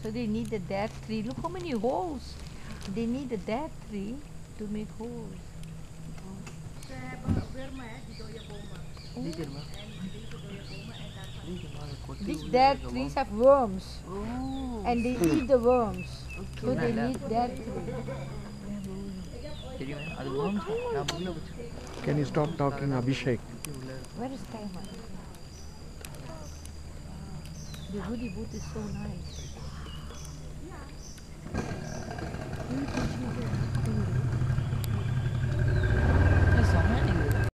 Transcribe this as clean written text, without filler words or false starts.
So they need that tree. Look how many holes. They need that tree to make holes. Ze hebben wormen, hè, die dode bomen. Lieder maar. En deze dode bomen en daarvan. Lieder maar, ik word These heel dead lekker, trees man. have worms. Oh. And they eat the worms. So Okay. they need that tree. தெரியும் அது worms நான் உள்ள வச்சு Can you stop talking, Abhishek? Where is Taiwan? The woody wood is so nice.